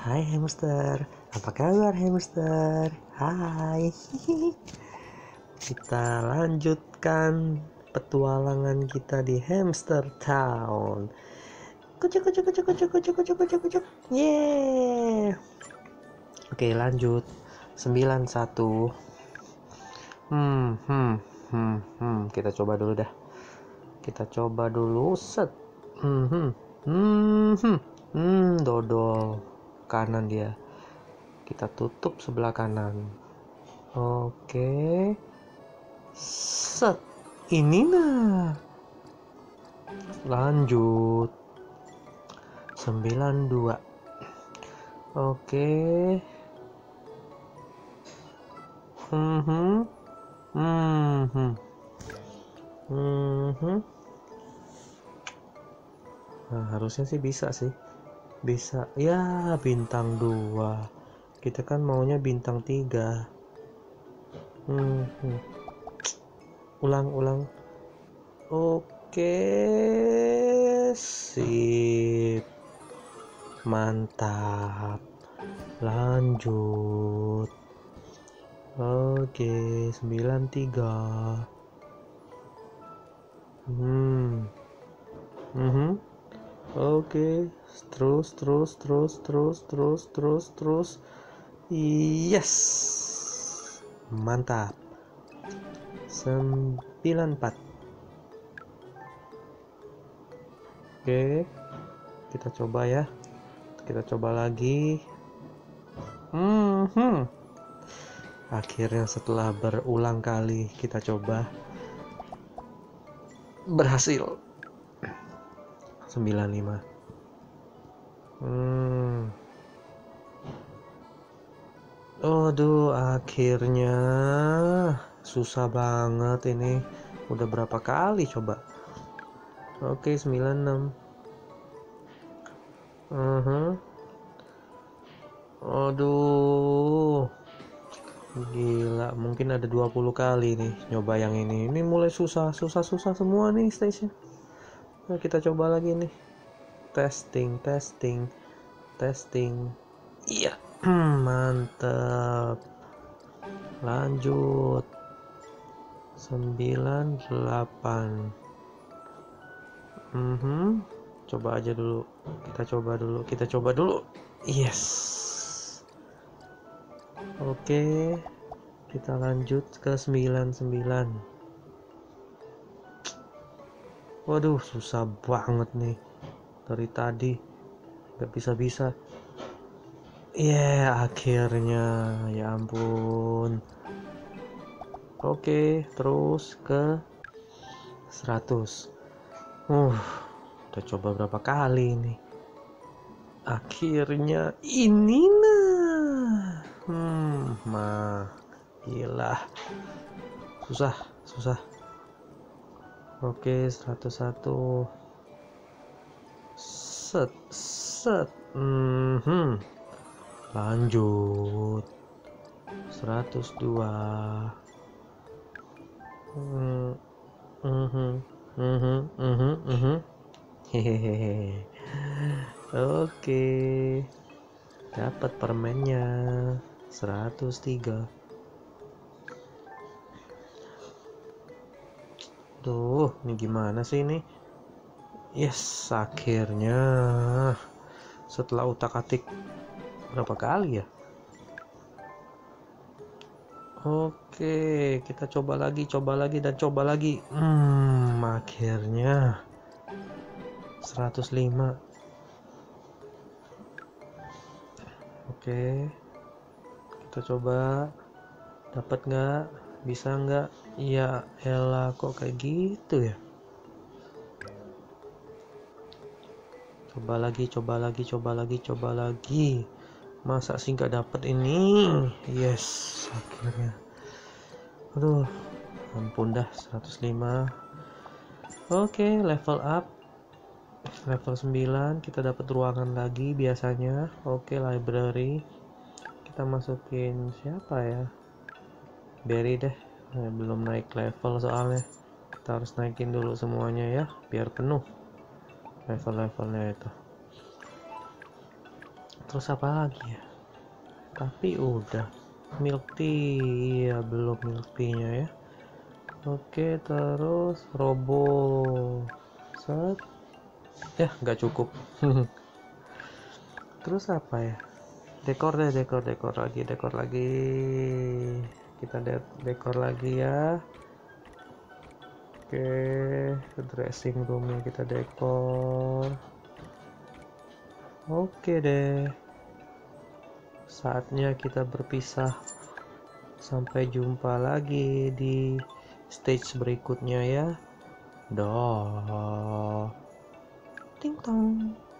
Hai hamster, apa kabar hamster? Hai. Kita lanjutkan petualangan kita di Hamster Town. Kucuk kucuk kucuk kucuk kucuk kucuk kucuk kucuk. Yeay. Oke, lanjut. 91. Kita coba dulu dah. Kita coba dulu set. Dodol kanan dia. Kita tutup sebelah kanan. Oke. Set. Ini nah. Lanjut. 92. Oke. Nah, harusnya sih bisa sih. Bisa. Ya, bintang 2. Kita kan maunya bintang 3. Ulang. Oke, sip. Mantap. Lanjut. Oke, 93. Oke, terus. Yes. Mantap. 94. Oke, kita coba ya. Kita coba lagi. Akhirnya setelah berulang kali kita coba, berhasil. 95. Aduh, akhirnya susah banget ini. Udah berapa kali coba? Oke, 96. Aduh, gila, mungkin ada 20 kali nih nyoba yang ini. Ini mulai susah semua nih station. Nah, kita coba lagi nih. Testing. Iya. Mantap. Lanjut. 98. Coba aja dulu. Kita coba dulu. Yes. Oke. Kita lanjut ke 99. Waduh, susah banget nih. Dari tadi gak bisa. Akhirnya. Ya ampun. Oke, terus ke 100. Udah coba berapa kali nih. Akhirnya ini nah. Gila. Susah. Oke, 101. Set. Lanjut. 102. Hehehe. Oke. Dapat permennya. 103. Duh, ini gimana sih ini? Yes, akhirnya. Setelah utak-atik berapa kali ya? Oke, kita coba lagi. Akhirnya 105. Oke, kita coba. Dapat nggak? Bisa nggak? Ya elah, kok kayak gitu ya? Coba lagi. Masa sih nggak dapet ini? Yes, akhirnya. Aduh, ampun dah. 105. Oke, level up. Level 9. Kita dapat ruangan lagi biasanya. Oke, library. Kita masukin siapa ya? Berry deh. Belum naik level soalnya. Kita harus naikin dulu semuanya ya, biar penuh level-levelnya itu. Terus apa lagi ya? Tapi udah. Milk tea, ya belum milk tea nya ya. Oke, terus robo set ya nggak cukup. Terus apa ya, dekor deh, dekor lagi, kita dekor lagi ya. Oke, dressing roomnya kita dekor. Oke deh, saatnya kita berpisah. Sampai jumpa lagi di stage berikutnya ya. Dah. Ting tong.